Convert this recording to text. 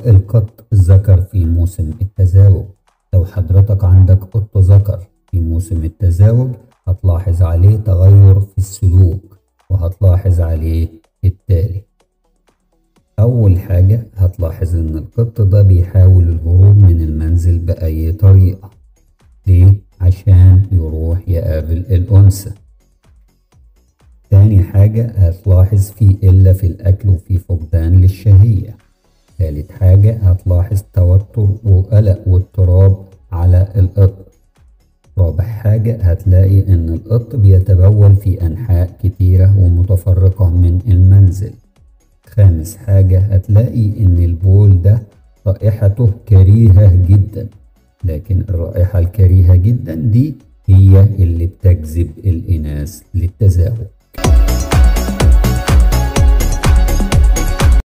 القط الذكر في موسم التزاوج. لو حضرتك عندك قط ذكر في موسم التزاوج هتلاحظ عليه تغير في السلوك، وهتلاحظ عليه التالي. أول حاجة هتلاحظ إن القط ده بيحاول الهروب من المنزل بأي طريقة. ليه؟ عشان يروح يقابل الأنثى. تاني حاجة هتلاحظ في قلة في الأكل وفي فقدان للشهية. تالت حاجة هتلاحظ توتر وقلق واضطراب على القط. رابع حاجة هتلاقي إن القط بيتبول في أنحاء كتيرة ومتفرقة من المنزل. خامس حاجة هتلاقي إن البول ده رائحته كريهة جدا، لكن الرائحة الكريهة جدا دي هي اللي بتجذب الإناث للتزاوج.